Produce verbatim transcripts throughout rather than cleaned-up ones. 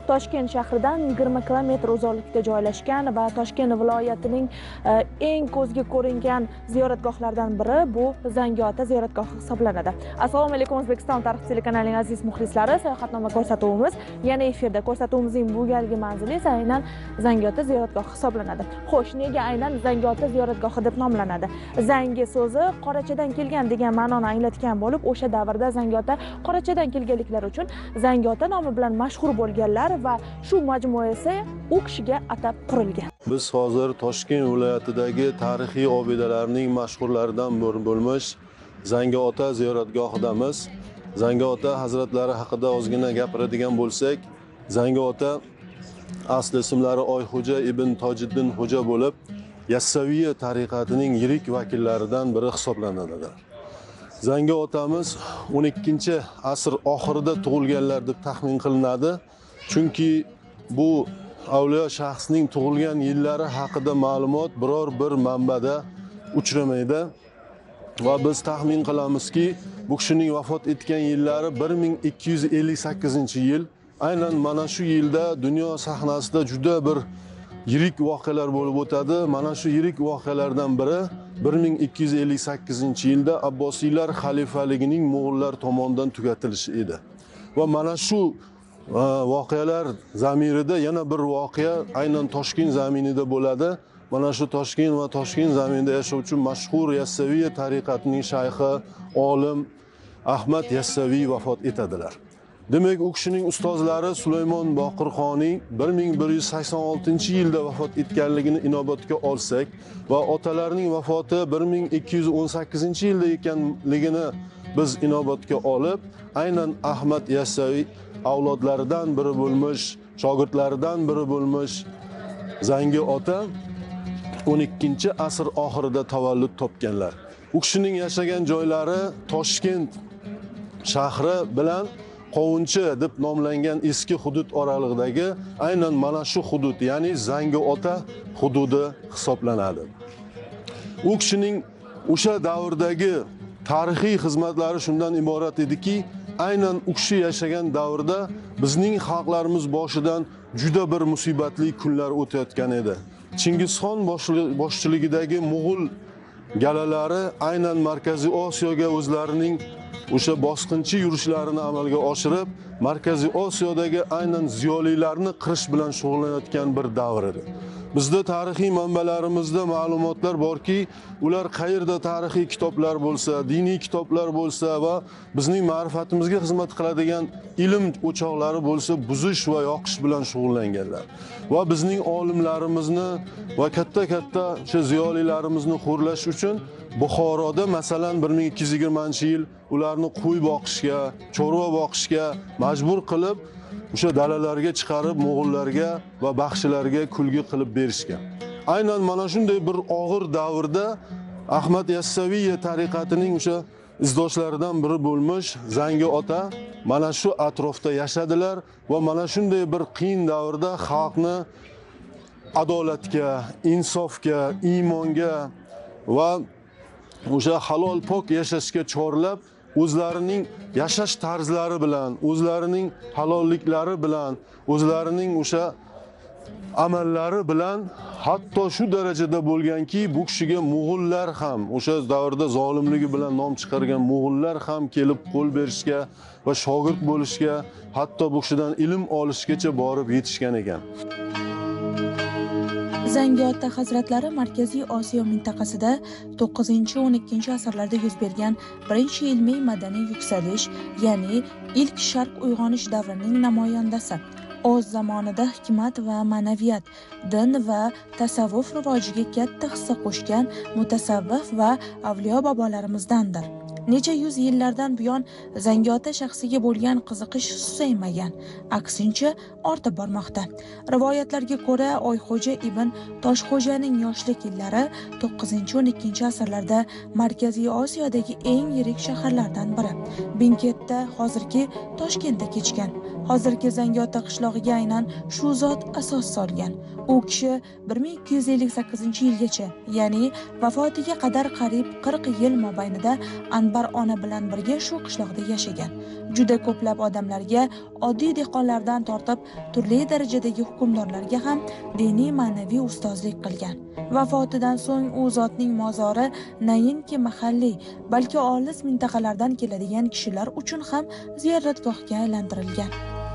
Toshkent shahridan yigirma kilometr uzoqlikda joylashgan va Toshkent viloyatining eng ko'zga ko'ringan ziyoratgohlardan biri bu Zangiota ziyoratgohi hisoblanadi. Assalomu alaykum, O'zbekiston tarix telekanalining aziz muxlislari, sayohatnoma ko'rsatuvimiz yana efirda. Ko'rsatuvimizning bu galgi manzili esa aynan Zangiota ziyoratgohi hisoblanadi. Xo'sh, nega aynan Zangiota ziyoratgohi deb nomlanadi? Zangi so'zi qorachadan kelgan degan ma'noni anglatgan bo'lib, o'sha davrda Zangiota qorachadan kelganliklari uchun Zangiota nomi bilan mashhur bo'lganlar va shu majmua esa u kishiga atab qurilgan. Biz hozir Toshkent viloyatidagi tarixiy obidalarning mashhurlaridan biri bo'lmish Zangiota ziyoratgohidamiz. Zangiota hazratlari haqida ozgina gapiradigan bo'lsak, Zangiota asli ismlari Oyxo'ja ibn Tojiddin xo'ja bo'lib, Yassaviy tariqatining yirik vakillaridan biri hisoblanadi. Zangiotamiz o'n ikkinchi asr oxirida tug'ilganlar deb taxmin qilinadi. Chunki bu avliyo shaxsning tug'ilgan yillari haqida ma'lumot biror bir manbada uchramaydi va biz taxmin qilamizki, bu kishining vafot etgan yillari bir ming ikki yuz ellik sakkizinchi yil. Aynan mana shu yilda dunyo sahnasida juda bir yirik voqealar bo'lib o'tadi. Mana shu yirik voqealardan biri bir ming ikki yuz ellik sakkizinchi yilda Abbosiylar xalifaligining Mo'g'ullar tomonidan tugatilishi edi. Va mana shu voqealar zamirida yana bir voqea aynan Toshkent zaminida bo'ladi. Mana shu Toshkent va Toshkent zaminida yashovchi mashhur Yassaviy tariqatining shayxi, olim Ahmad Yassaviy vafot etadilar. Demak, u kishining ustozlari Sulaymon Boqirxoniy bir ming bir yuz sakson oltinchi yilda vafot etganligini inobatga olsak va otalarining vafoti bir ming ikki yuz o'n sakkizinchi yilda ekanligini biz inobatga olib, aynan Ahmad Yassaviy avlodlaridan biri bo'lmish, shogirdlaridan biri bo'lmish Zangiota o'n ikkinchi asr oxirida tavallud topganlar. U kishining yashagan joylari Toshkent shahri bilan Qovunchi deb nomlangan eski hudud oralig'idagi aynan mana shu hudud, ya'ni Zangiota hududi hisoblanadi. U kishining o'sha davrdagi tarixiy xizmatlari shundan iborat ediki, aynan u kishi yashagan davrda bizning xalqlarimiz boshidan juda bir musibatli kunlar o'tayotgan edi. Chingizxon boshchiligidagi Mo'g'ul galalari aynan Markaziy Osiyoga o'zlarining o'sha bosqinchi yurishlarini amalga oshirib, Markaziy Osiyodagi aynan ziyolilarni qirish bilan shug'ullanayotgan bir davr edi. Bizda tarixiy manbalarimizda ma'lumotlar borki, ular qayerda tarixiy kitoblar bo'lsa, diniy kitoblar bo'lsa va bizning ma'rifatimizga xizmat qiladigan ilm o'choqlari bo'lsa, buzish va yoqish bilan shug'ullanganlar. Va bizning olimlarimizni va katta-katta o'sha ziyolilarimizni xo'rlash uchun Buxoroda masalan bir ming ikki yuz yigirmanchi yil ularni qo'y boqishga, chorva boqishga majbur qilib, o'sha dalalarga chiqarib Mo'g'ullarga va baxshilarga kulgi qilib berishgan. Aynan mana shunday bir og'ir davrda Ahmad Yassaviy tariqatining o'sha izdoshlaridan biri bo'lmish Zangiota mana shu atrofda yashadilar va mana shunday bir qiyin davrda xalqni adolatga, insofga, iymonga va o'sha halol pok yashashga chorlab, o'zlarining yashash tarzlari bilan, o'zlarining halolliklari bilan, o'zlarining o'sha amallari bilan hatto shu darajada bo'lganki, bu kishiga Mo'g'ullar ham, o'sha davrda zolimligi bilan nom chiqargan Mo'g'ullar ham kelib qo'l berishga va shogird bo'lishga, hatto bu kishidan ilm olishgacha borib yetishgan ekan. Zangiota hazratlari Markaziy Osiyo mintaqasida to'qqizinchi o'n ikkinchi asrlarda yuz bergan birinchi ilmiy madaniy yuksalish, ya'ni ilk sharq uyg'onish davrining namoyandasi. O'z zamonida hikmat va ma'naviyat, din va tasavvuf rivojiga katta hissa qo'shgan mutasavvif va avliyo bobolarimizdandir. Necha yuz yillardan buyon Zangiota shaxsiga bo'lgan qiziqish susaymagan, aksincha ortib bormoqda. Rivoyatlarga ko'ra, Oyxo'ja ibn Toshxo'janing yoshlik yillari to'qqizinchi o'n ikkinchi asrlarda Markaziy Osiyodagi eng yirik shaharlardan biri Binkentda, hozirgi Toshkentda kechgan. Hozirgi Zangiota qishlog'iga aynan shu zot asos solgan. U kishi bir ming ikki yuz ellik sakkizinchi yilgacha, ya'ni vafotiga qadar qariyb qirq yil mobaynida Anbar ona bilan birga shu qishloqda yashagan. Juda ko'plab odamlarga, oddiy dehqonlardan tortib turli darajadagi hukmdorlarga ham diniy ma'naviy ustozlik qilgan. Vafotidan so'ng u zotning mozori nayinki mahalliy, balki olis mintaqalardan keladigan kishilar uchun ham ziyoratgohga aylantirilgan.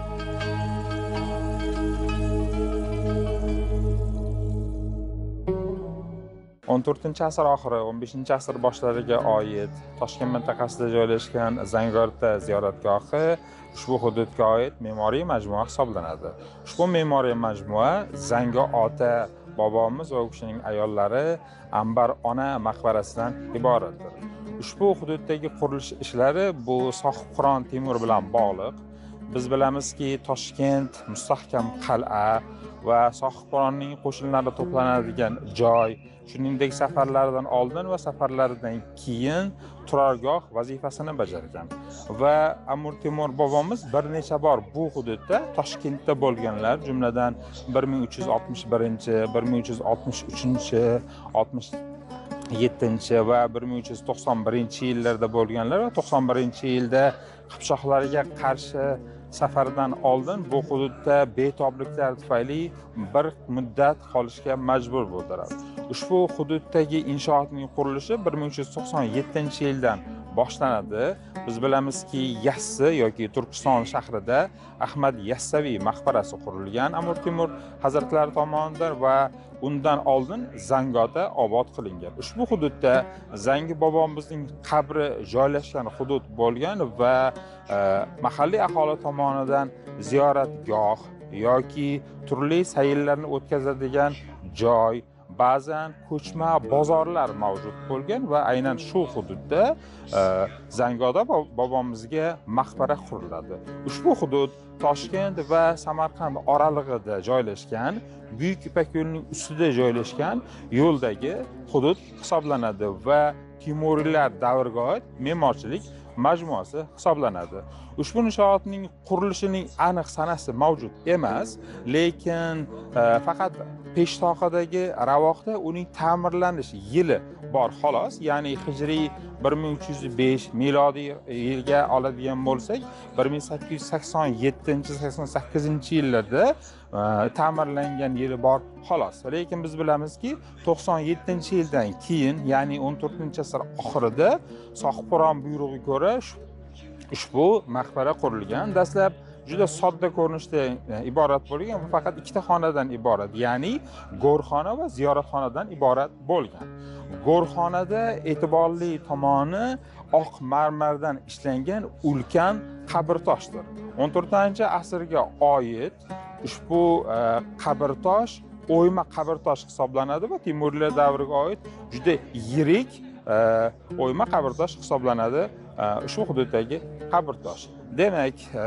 o'n to'rtinchi asr oxiri, o'n beshinchi asr boshlariga oid Toshkent mintaqasida joylashgan Zangiota ziyoratgohi ushbu hududga oid me'moriy majmua hisoblanadi. Ushbu me'moriy majmua Zangiota bobomiz va u kishining ayollari Anbar ona maqbarasidan iboratdir. Ushbu hududdagi qurilish ishlari bu Sohibqiron Temur bilan bog'liq. Biz bilamizki, Toshkent mustahkam qal'a va Sohibqironning qo'shinlari to'planadigan joy, shuningdek safarlardan oldin va safarlaridan keyin turargoh vazifasini bajargan. Va Amir Temur bobomiz bir necha bor bu hududda Toshkentda bo'lganlar, jumladan bir ming uch yuz oltmish birinchi, bir ming uch yuz oltmish uchinchi, oltmish yettinchi va bir ming uch yuz to'qson birinchi yillarda bo'lganlar va to'qson birinchi yilda Qipchoqlarga qarshi safardan oldin bu hududda betobliklar tufayli bir muddat qolishga majbur bo'ldilar. Ushbu hududdagi inshootning qurilishi bir ming uch yuz to'qson yettinchi yildan boshlanadi. Biz bilamizki, Yassi yoki Turkiston shahrida Ahmad Yassaviy maqbarasi qurilgan Amir Temur hazratlari tomonidan va undan oldin Zangiota obod qilingan. Ushbu hududda Zangi bobomizning qabri joylashgan hudud bo'lgan va e, mahalliy aholi tomonidan ziyoratgoh yoki turli sayllarni o'tkazadigan joy, ba'zan ko'chma bozorlar mavjud bo'lgan va aynan shu hududda e, Zangiota bobomizga maqbara quriladi. Ushbu hudud Toshkent va Samarqand oralig'ida joylashgan, Buyuk Ipak yo'lining ustida joylashgan yo'ldagi hudud hisoblanadi va Temuriylar davriga oid me'morchilik majmuasi hisoblanadi. Ushbu inshootning qurilishining aniq sanasi mavjud emas, lekin e, faqat peshtoqadagi ravoqda uning ta'mirlanish yili bor xolos, ya'ni hijriy bir ming uch yuz besh, milodiy yilga oladigan bo'lsak, bir ming sakkiz yuz sakson yettinchi sakson sakkizinchi yillarda e, ta'mirlangan yili bor xolos. Lekin biz bilamizki, to'qson yettinchi yildan keyin, ya'ni o'n to'rtinchi asr oxirida Sohibqiron buyrug'iga ko'ra ushbu maqbara qurilgan. Dastlab juda sodda ko'rinishda iborat bo'lgan va faqat ikkita xonadan iborat, ya'ni go'rxona va ziyoratxonadan iborat bo'lgan. Go'rxonada e'tiborli tomoni oq marmardan ishlangan ulkan qabrtoshdir. o'n to'rtinchi asrga oid ushbu e, qabrtosh o'yma qabrtosh hisoblanadi va Temuriylar davriga oid juda yirik e, o'yma qabrtosh hisoblanadi shu hududdagi qabrtosh. Demak, e,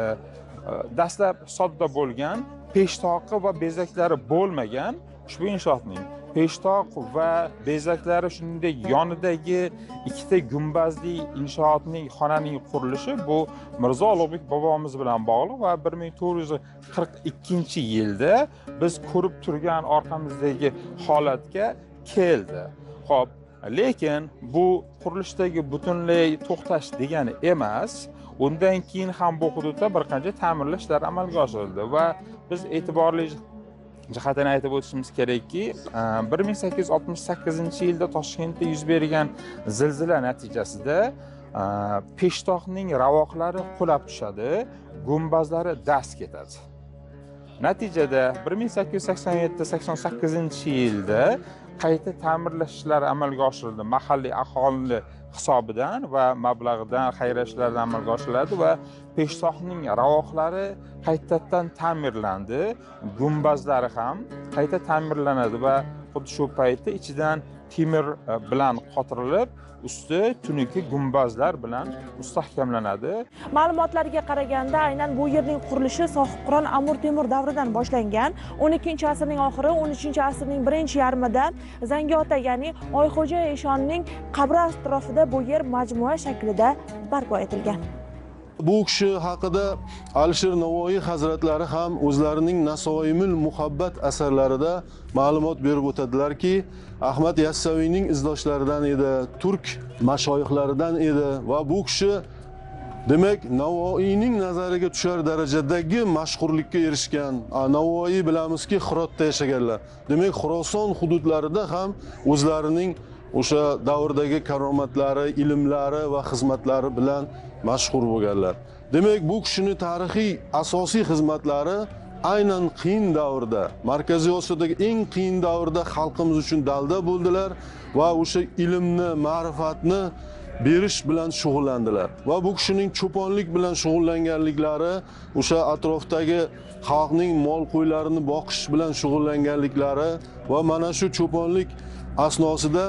dastlab sodda bo'lgan, peshtoqi va bezaklari bo'lmagan ushbu inshootning peshtoq va bezaklari, shuningdek yonidagi ikkita gumbazli inshootning xonaning qurilishi bu Mirzo Ulug'bek bobomiz bilan bog'liq va bir ming to'rt yuz qirq ikkinchi yilda biz ko'rib turgan orqamizdagi holatga keldi. Xo'p, lekin bu qurilishdagi butunlay to'xtash degani emas. Undan keyin ham bu hududda bir qancha ta'mirlash ishlari amalga oshirildi va biz e'tiborli jihatini aytib o'tishimiz kerakki, bir ming sakkiz yuz oltmish sakkizinchi yilda Toshkentda yuz bergan zilzila natijasida peshtoqning ravoqlari qulab tushadi, gumbazlari dast ketadi. Natijada bir ming sakkiz yuz sakson yetti sakson sakkizinchi yilda qayta ta'mirlash ishlari amalga oshirildi. Mahalliy aholi hisobidan va mablag'idan xayriya ishlaridan amalga oshiriladi va peshtoqning ravoqlari qaytadan ta'mirlandi, gumbazlari ham qayta ta'mirlanadi va xuddi shu paytda ichidan temir bilan qotirilib, usti tunuki gumbazlar bilan mustahkamlanadi. Ma'lumotlarga qaraganda, aynan bu yerning qurilishi Sohibqiron Amir Temur davridan boshlangan. o'n ikkinchi asrning oxiri, o'n uchinchi asrning birinchi yarmida Zangiota, ya'ni Oyxo'ja eshonning qabri atrofida bu yer majmua shaklida barpo etilgan. Bu kishi haqida Alisher Navoiy hazratlari ham o'zlarining Nasoimul Muhabbat asarlarida ma'lumot berib o'tadilarki, Ahmad Yassaviyning izdoshlaridan edi, turk mashoyixlaridan edi va bu kishi demak Navoiyning nazariga tushar darajadagi mashhurlikka erishgan. Navoiy bilamizki, Hirotda yashaganlar. Demak, Xuroson hududlarida ham o'zlarining o'sha davrdagi karomatlari, ilmlari va xizmatlari bilan mashhur bo'lganlar. Demak, bu kishining tarixiy asosiy xizmatlari aynan qiyin davrda, Markaziy Osiyodagi eng qiyin davrda xalqimiz uchun dalda bo'ldilar va o'sha ilmni, ma'rifatni berish bilan shug'ullandilar. Va bu kishining cho'ponlik bilan shug'ullanganliklari, o'sha atrofdagi xalqning mol qo'ylarini boqish bilan shug'ullanganliklari va mana shu cho'ponlik asnosida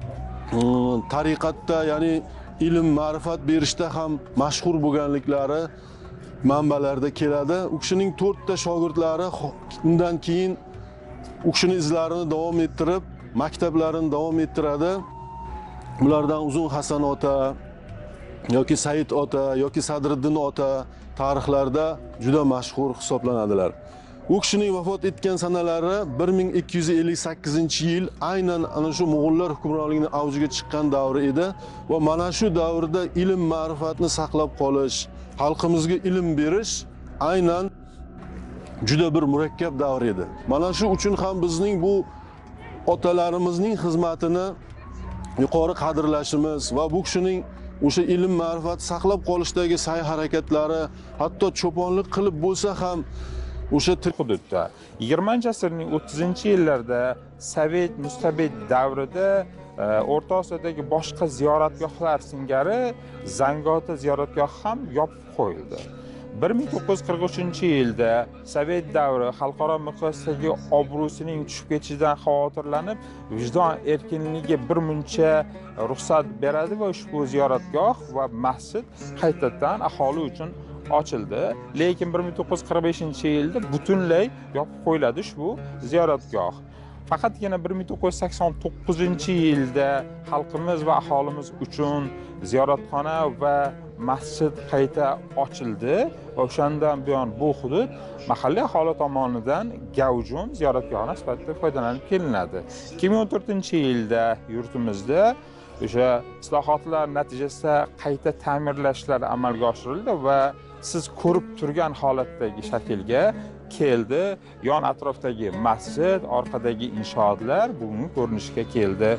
tariqatda, ya'ni ilm, ma'rifat berishda ham mashhur bo'lganliklari manbalarda keladi. U kishining to'rtta shogirdlari undan keyin u kishining izlarini davom ettirib, maktablarini davom ettiradi. Bulardan Uzun Hasan ota yoki Said ota yoki Sadriddin ota tarixlarda juda mashhur hisoblanadilar. U kishining vafot etgan sanalari bir ming ikki yuz ellik sakkizinchi yil, aynan ana shu Mo'g'ullar hukmronligining avjiga chiqqan davri edi va mana shu davrda ilm, ma'rifatni saqlab qolish, xalqimizga ilm berish aynan juda bir murakkab davr edi. Mana shu uchun ham bizning bu otalarimizning xizmatini yuqori qadrlashimiz va bu kishining o'sha ilm, ma'rifat saqlab qolishdagi sa'y-harakatlari, hatto cho'ponlik qilib bo'lsa ham o'sha hududda yigirmanchi asrning o'ttizinchi yillarida Sovet mustabid davrida O'rta Osiyodagi boshqa ziyoratgohlar singari Zangiota ziyoratgohi ham yopib qo'yildi. bir ming to'qqiz yuz qirq uchinchi yilda Sovet davri xalqaro miqyosdagi obro'sining tushib ketishidan xavotirlanib, vijdon erkinligiga bir muncha ruxsat beradi va ushbu ziyoratgoh va masjid qaytadan aholi uchun ochildi. Lekin bir ming to'qqiz yuz qirq beshinchi yilda butunlay yopib qo'yiladi ushbu ziyoratgoh. Faqatgina bir ming to'qqiz yuz sakson to'qqizinchi yilda xalqimiz va aholimiz uchun ziyoratxona va masjid qayta ochildi va o'shandan buyon bu hudud mahalliy aholi tomonidan gavjum ziyoratgoh sifatida foydalanib kelinadi. ikki ming o'n to'rtinchi yilda yurtimizda o'sha islohotlar natijasida qayta ta'mirlashlar amalga oshirildi va siz ko'rib turgan holatdagi shaklga keldi. Yon atrofdagi masjid, orqadagi inshootlar bugungi ko'rinishga keldi.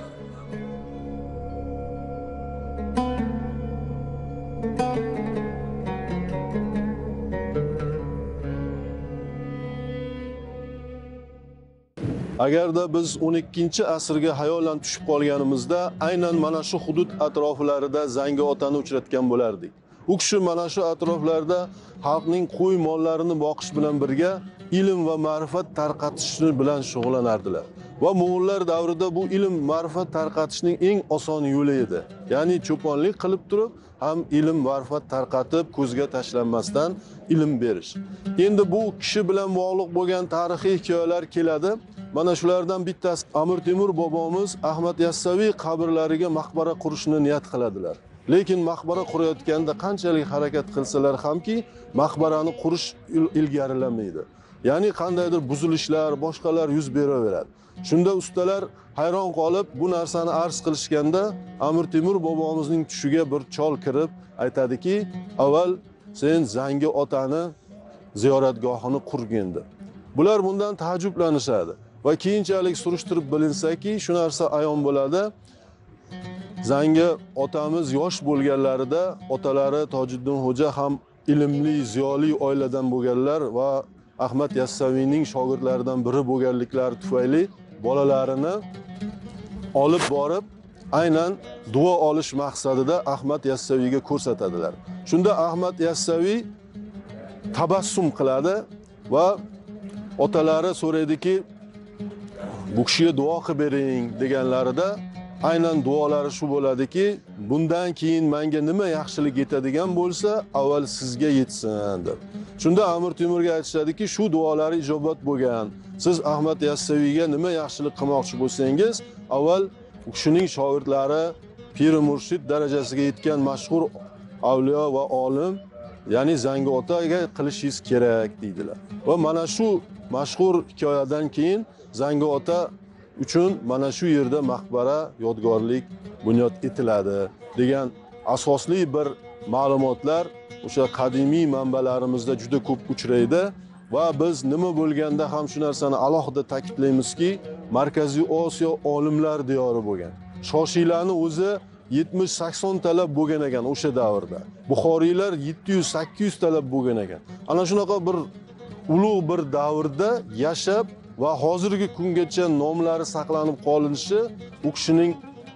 Agarda biz o'n ikkinchi asrga hayolan tushib qolganimizda, aynan mana shu hudud atroflarida Zangiotani uchratgan bo'lardik. U kishi mana shu atroflarda xalqning qo'y mollarini boqish bilan birga ilm va ma'rifat tarqatishni bilan shug'ullanardilar. Va Mo'g'ullar davrida bu ilm, ma'rifat tarqatishning eng oson yo'li edi. Ya'ni cho'ponlik qilib turib ham ilm, ma'rifat tarqatib, ko'zga tashlanmasdan ilm berish. Endi bu kishi bilan bog'liq bo'lgan tarixiy hikoyalar keladi. Mana shulardan bittasi Amir Temur bobomiz Ahmad Yassaviy qabrlariga maqbara qurishni niyat qiladilar. Lekin maqbara qurayotganda qanchalik harakat qilsalar hamki, maqbarani qurish ilgarilanmaydi. Ya'ni qandaydir buzilishlar, boshqalar yuz beraveradi. Shunda ustalar hayron qolib bu narsani arz qilishganda, Amir Temur bobomizning tushiga bir chol kirib aytadiki, avval sen Zangiotani ziyoratgohini qurgin deb. Bular bundan taajjublanishadi va keyinchalik surishtirib bilinsaki, shu narsa ayon bo'ladi. Zangi otamiz yosh bo'lganlarida otalari Tojiddin Xo'ja ham ilmli, ziyoli oiladan bo'lganlar va Ahmad Yassaviyning shogirdlaridan biri bo'lganliklari tufayli bolalarini olib borib aynan duo olish maqsadida Ahmad Yassaviyga ko'rsatadilar. Shunda Ahmad Yassaviy tabassum qiladi va otalari so'raydiki, bu kishiga duo qilib bering deganlarida aynan duolari shu bo'ladiki, bundan keyin menga nima yaxshilik yetadigan bo'lsa, avval sizga yetsin deb. Shunda Amir Temurga aytishadiki, shu duolari ijobat bo'lgan. Siz Ahmad Yassaviyga nima yaxshilik qilmoqchi bo'lsangiz, avval u kishining shogirdlari, pir murshid darajasiga yetgan mashhur avliyo va olim ya'ni Zangiotaga qilishingiz kerak deydilar. Va mana shu mashhur hikoyadan keyin Zangiota uchun mana shu yerda maqbara yodgorlik bunyod etiladi degan asosli bir ma'lumotlar o'sha qadimiy manbalarimizda juda ko'p uchraydi va biz nima bo'lganda ham shu narsani alohida ta'kidlaymizki, Markaziy Osiyo olimlar diyori bo'lgan. Shoshiylarni o'zi yetmish sakson talab bo'lgan ekan o'sha davrda. Buxoriylar yetti yuz sakkiz yuz talab bo'lgan ekan. Ana shunaqa bir ulug' bir davrda yashab va hozirgi kungacha nomlari saqlanib qolinishi u kishining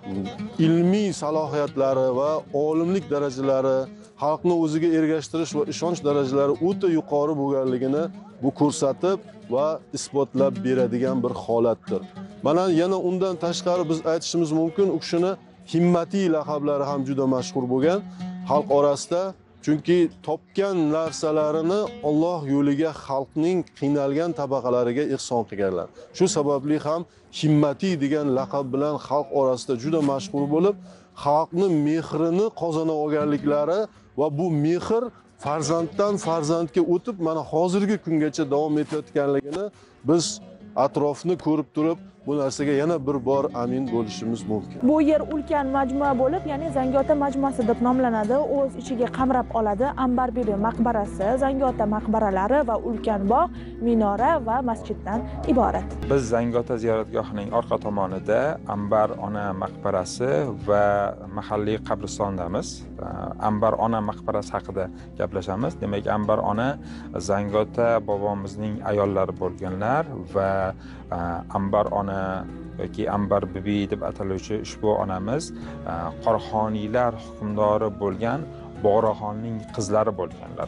ilmiy salohiyatlari va olimlik darajalari, xalqni o'ziga ergashtirish va ishonch darajalari o'ta yuqori bo'lganligini bu ko'rsatib va isbotlab beradigan bir holatdir. Mana yana undan tashqari biz aytishimiz mumkin, u kishini himmatiy laqablari ham juda mashhur bo'lgan xalq orasida. Chunki topgan narsalarini Alloh yo'liga xalqning qiynalgan tabaqalariga ihson qilganlar. Shu sababli ham himmatiy degan laqab bilan xalq orasida juda mashhur bo'lib, xalqni mehrini qozona olganliklari va bu mehr farzanddan farzandga o'tib mana hozirgi kungacha davom etayotganligini biz atrofni ko'rib turib bu narsaga yana bir bor amin bo'lishimiz mumkin. Bu yer ulkan majmua bo'lib, ya'ni Zangiota majmuasi deb nomlanadi. O'z ichiga qamrab oladi Ambar bibi maqbarasi, Zangiota maqbaralari va ulkan bog', minora va masjiddan iborat. Biz Zangiota ziyoratgohining orqa tomonida Ambar ona maqbarasi va mahalliy qabristondamiz. Ambar ona maqbarasi haqida gaplashamiz. Demak, Ambar ona Zangiota bobomizning ayollari bo'lganlar va Ambar ona yoki Ambar bibi deb ataluvchi ushbu onamiz Qoraxoniylar hukmdori bo'lgan Bog'raxonning qizlari bo'lganlar.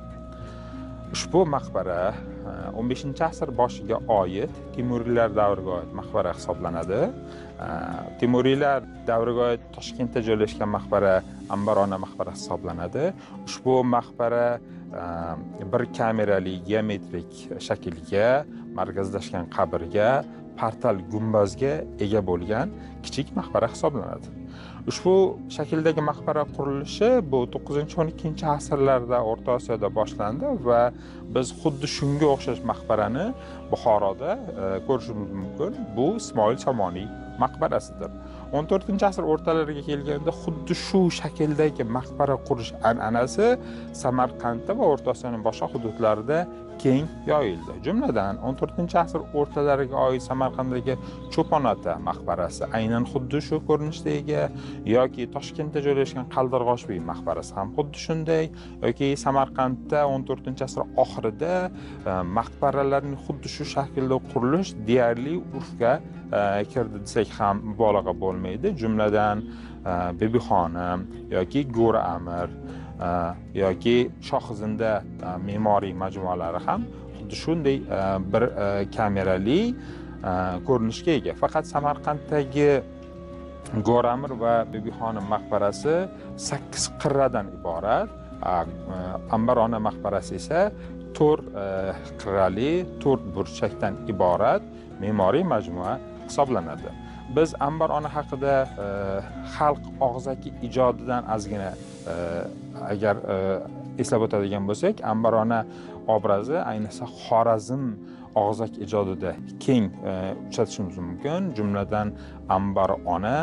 Ushbu maqbara o'n beshinchi asr boshiga oid Temuriylar davriga oid maqbara hisoblanadi. Temuriylar davriga oid Toshkentda joylashgan maqbara Ambar ona maqbarasi hisoblanadi. Ushbu maqbara bir kamerali geometrik shaklga, markazlashgan qabrga, portal gumbazga ega bo'lgan kichik maqbara hisoblanadi. Ushbu shakldagi maqbara qurilishi bu to'qqizinchi o'n ikkinchi asrlarda O'rta Osiyoda boshlandi va biz xuddi shunga o'xshash maqbarani Buxoroda ko'rishimiz mumkin. Bu Ismoil Somoniy maqbarasidir. o'n to'rtinchi asr o'rtalariga kelganda xuddi shu shakldagi maqbara qurish an'anasi Samarqandda va O'rta Osiyoning boshqa hududlarida keng yoyildi. Jumladan o'n to'rtinchi asr o'rtalariga oid Samarqanddagi Cho'ponota maqbarasi aynan xuddi shu ko'rinishda ega, yoki Toshkentda joylashgan Qaldirg'ochbek maqbarasi ham xuddi shunday, yoki Samarqandda o'n to'rtinchi asr oxirida maqbaralarning xuddi shu shaklda qurilish deyarli urfga kirdi desak ham mubolag'a bo'lmaydi. Jumladan Bibixonim yoki Go'ra Amir yoki Shohizinda me'moriy majmualari ham xuddi shunday bir kamerali ko'rinishga ega. Faqat Samarqanddagi Go'ra Amir va Bibixonim maqbarasi sakkiz qirradan iborat. Ambar ona maqbarasi esa to'rt qirrali, to'rt burchakdan iborat me'moriy majmua hisoblanadi. Biz Ambar ona haqida xalq og'zaki ijodidan ozgina agar eslab o'tadigan bo'lsak, Ambar ona obrazi ayniqsa Xorazm og'zaki ijodida keng uchratishimiz mumkin. Jumladan Ambar ona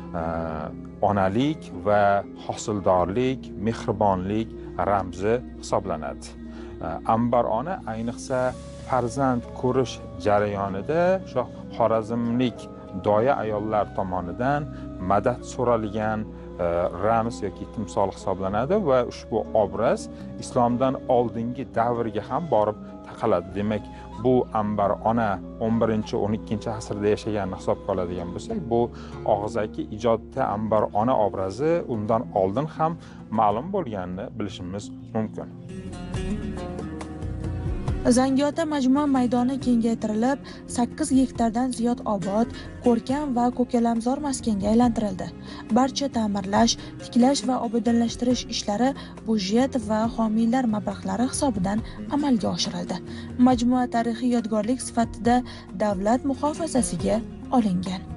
onalik va hosildorlik, mehribonlik ramzi hisoblanadi. Ambar ona ayniqsa farzand ko'rish jarayonida shu Xorazmlik doya ayollar tomonidan madad so'ralgan ramz yoki timsol hisoblanadi va ushbu obraz islomdan oldingi davrga ham borib taqaladi. Demak, bu Ambar ona o'n birinchi o'n ikkinchi asrda yashaganini hisobga oladigan bo'lsak, bu og'zaki ijodda Ambar ona obrazi undan oldin ham ma'lum bo'lganini bilishimiz mumkin. Zangiota majmua maydoni kengaytirilib, sakkiz gektardan ziyod obod, ko'rkam va ko'kalamzor maskanga aylantirildi. Barcha ta'mirlash, tiklash va obodonlashtirish ishlari budjet va homiylar mablag'lari hisobidan amalga oshirildi. Majmua tarixiy yodgorlik sifatida davlat muhofazasiga olingan.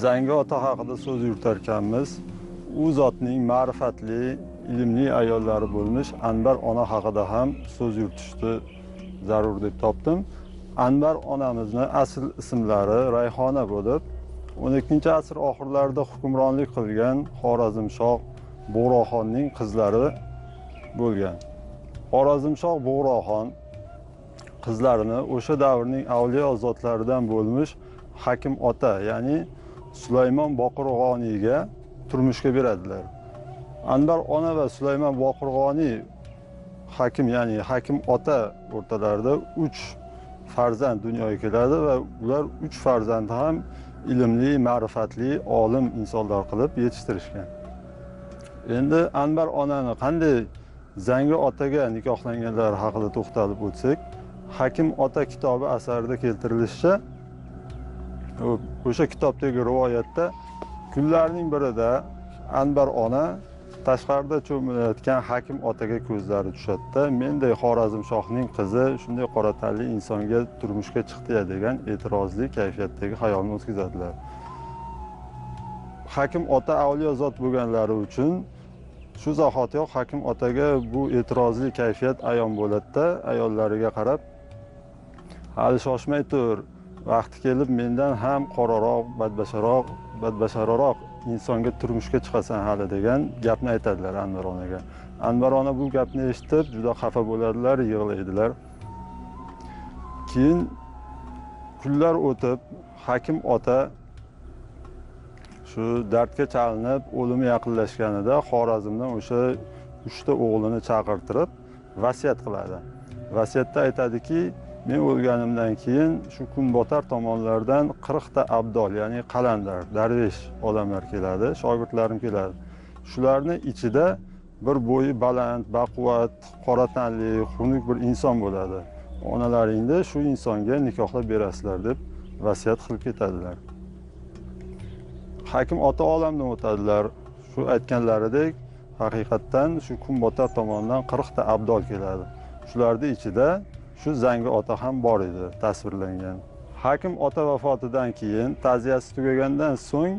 Zangi ota haqida so'z yuritarkanmiz, u zotning ma'rifatli, ilmli ayollari bo'lmish Anbar ona haqida ham so'z yuritishni zarur deb topdim. Anbar onamizni asl ismlari Rayhona bo'lib, o'n ikkinchi asr oxirlarida hukmronlik qilgan Xorazmshoh Bo'g'roxonning qizlari bo'lgan. Xorazmshoh Bo'g'roxon qizlarini o'sha davrning avliyo zotlaridan bo'lmish Hakim ota, ya'ni Sulaymon Boqirg'oniyga turmushga beradilar. Anbar ona va Sulaymon Boqirg'oniy Hakim, ya'ni Hakim ota o'rtalarida uch farzand dunyoga keladi va ular uch farzandni ham ilmli, ma'rifatli, olim insonlar qilib yetishtirishgan. Endi Anbar onani qanday Zangi otaga nikohlanganlar haqida to'xtalib o'tsak, Hakim ota kitobi asarida keltirilishicha, o'sha kitobdagi rivoyatda kunlarning birida Anbar ona tashqarida cho'milayotgan Hakim otaga ko'zlari tushadi. Menday Xorazmshohning qizi shunday qora tanli insonga turmushga chiqdi degan e'tirozli kayfiyatdagi xayolni o'tkazadilar. Hakim ota avliyo zot bo'lganlari uchun shu zahotiyoq Hakim otaga bu e'tirozli kayfiyat ayon bo'ladi-da, ayollariga qarab, "Hali shoshmay tur, vaqti kelib mendan ham qoraroq, badbasharoq, badbasharoq insonga turmushga chiqasan hali" degan gapni aytadilar Anbar onaga. Anbar ona bu gapni eshitib juda xafa bo'ladilar, yig'laydilar. Keyin kunlar o'tib, Hakim ota shu dardga chalinib, o'limi yaqinlashganida Xorazmdan o'sha uchta o'g'lini chaqirtirib vasiyat qiladi. Vasiyatda aytadiki, men o'lganimdan keyin shu kunbotar tomonlardan qirq ta abdol, ya'ni qalandar, darvesh odamlar keladi, shogirdlarim keladi. Shularning ichida bir bo'yi baland, baquvvat, qora tanli, xunuk bir inson bo'ladi. Onalaringni shu insonga nikohlab berasizlar deb vasiyat qilib ketadilar. Hakim ota olamdan o'tadilar. Shu aytganlaridek, haqiqatdan shu kunbotar tomonidan qirq ta abdol keladi. Shularning ichida shu Zangi ota ham bor edi, tasvirlangan. Hakim ota vafotidan keyin, ta'ziyasi tugagandan so'ng,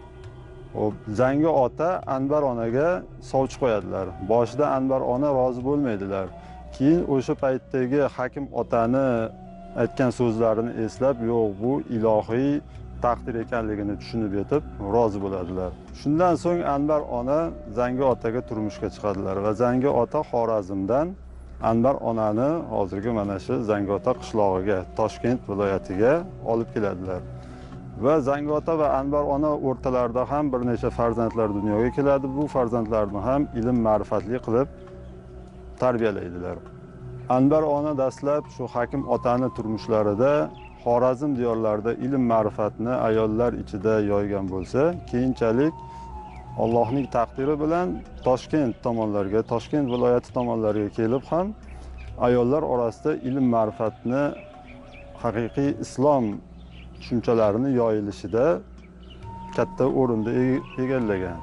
Zangi ota Anbar onaga sovchi qo'yadilar. Boshida Anbar ona rozi bo'lmaydilar. Keyin o'sha paytdagi Hakim otani aytgan so'zlarini eslab, yo'q, bu ilohiy taqdir ekanligini tushunib yetib rozi bo'ladilar. Shundan so'ng Anbar ona Zangi otaga turmushga chiqadilar va Zangi ota Xorazmdan Anbar onani hozirgi mana shu Zangiota qishlog'iga, Toshkent viloyatiga olib keladilar. Va Zangiota va Anbar ona o'rtalarida ham bir necha farzandlar dunyoga keladi. Bu farzandlarni ham ilm ma'rifatli qilib tarbiyalaydilar. Anbar ona dastlab shu Hakim otani turmushlarida Xorazm diyorlarida ilm ma'rifatni ayollar ichida yoygan bo'lsa, keyinchalik Allohning taqdiri bilan Toshkent tomonlarga, Toshkent viloyati tomonlariga kelib ham ayollar orasida ilm ma'rifatni, haqiqiy islom tushunchalarini yoyilishida katta o'rinni egallagan.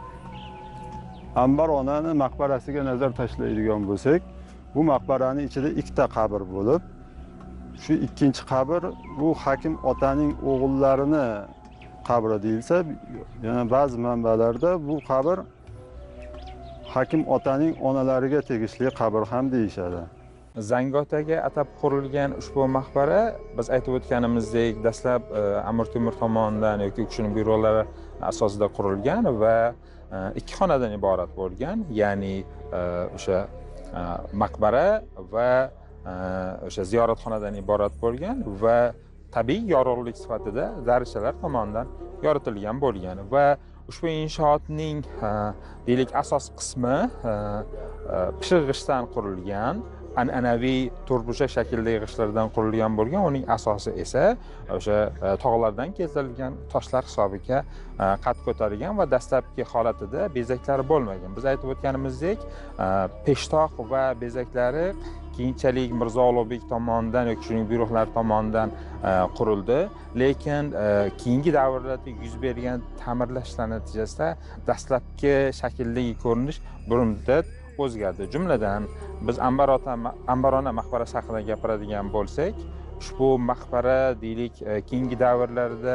Anbar onani maqbarasiga nazar tashlaydigan bo'lsak, bu maqbaraning ichida ikkita qabr bo'lib, shu ikkinchi qabr bu Hakim otaning o'g'illarini qabri deyilsa, yana ba'zi manbalarda bu qabr Hakim otaning onalariga tegishli qabr ham deyishadi. Zangotaga atab qurilgan ushbu maqbara biz aytib o'tganimizdek dastlab Amir Temur tomonidan yoki u kishining buyruqlari asosida qurilgan va ikki xonadan iborat bo'lgan, ya'ni o'sha maqbara va o'sha ziyoratxonadan iborat bo'lgan va tabiiy yorug'lik sifatida zarishalar tomonidan yoritilgan bo'lgan va ushbu inshootning deylik asos qismi pishiq g'ishtdan qurilgan, an'anaviy to'rtburchak shakldagi g'ishtlardan qurilgan bo'lgan, uning asosi esa o'sha tog'lardan keltirilgan toshlar hisobiga qad ko'tarilgan va dastlabki holatida bezaklari bo'lmagan. Biz aytib o'tganimizdek, peshtoq va bezaklari keyinchalik Mirzo Ulug'bek tomonidan yoki shuning buyruqlari tomonidan qurildi, lekin keyingi davrlarda yuz bergan ta'mirlashlar natijasida dastlabki shakldagi ko'rinish bir muddat o'zgardi. Jumladan biz Anbar ota Anbar ona maqbarasi haqida gapiradigan bo'lsak, ushbu maqbara deylik keyingi davrlarda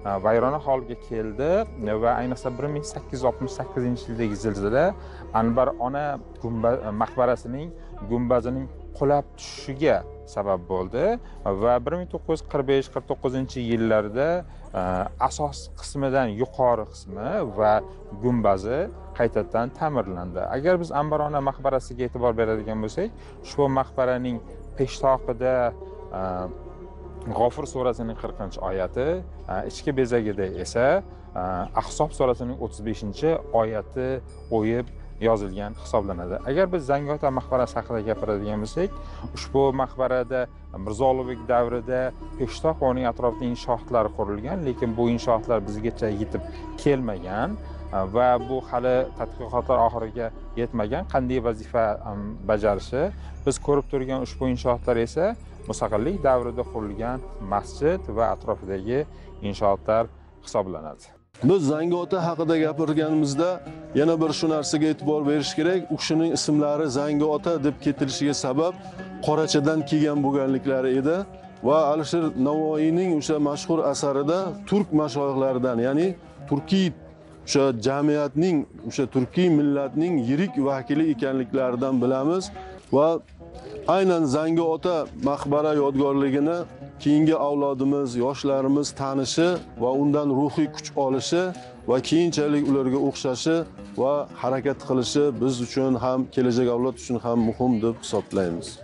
vayrona holga keldi va ayniqsa bir ming sakkiz yuz oltmish sakkizinchi yildagi zilzila Anbar ona maqbarasining gumbazining qulab tushishiga sabab bo'ldi va bir ming to'qqiz yuz qirq besh qirq to'qqizinchi yillarda asos qismidan yuqori qismi va gumbazi qaytadan ta'mirlandi. Agar biz Anbar ona maqbarasiga e'tibor beradigan bo'lsak, ushbu maqbaraning peshtoqida G'ofir surasining qirqinchi oyati, ichki bezagida esa Ahzob surasining o'ttiz beshinchi oyati o'yib yozilgan hisoblanadi. Agar biz Zangiota maqbarasi haqida gapiradigan bo'lsak, ushbu maqbarada Mirzo Ulug'bek davrida peshtoq va uning atrofida inshootlar qurilgan, lekin bu inshootlar bizgacha yetib kelmagan va bu hali tadqiqotlar oxiriga yetmagan. Qanday vazifa bajarishi biz ko'rib turgan ushbu inshootlar esa Mustaqillik davrida qurilgan masjid va atrofidagi inshootlar hisoblanadi. Biz Zangiota haqida gapirganimizda yana bir shu narsaga e'tibor berish kerak. U kishining ismlari Zangiota deb ketilishiga sabab qorachadan kelgan bo'lganliklari edi va Alisher Navoiyning o'sha mashhur asarida turk mashoyihlaridan, ya'ni turkiy o'sha jamiyatning, o'sha turkiy millatning yirik vakili ekanliklaridan bilamiz va aynan Zangiota maqbara yodgorligini keyingi avlodimiz, yoshlarimiz tanishi va undan ruhiy kuch olishi va keyinchalik ularga o'xshashi va harakat qilishi biz uchun ham kelajak avlod uchun ham muhim deb hisoblaymiz.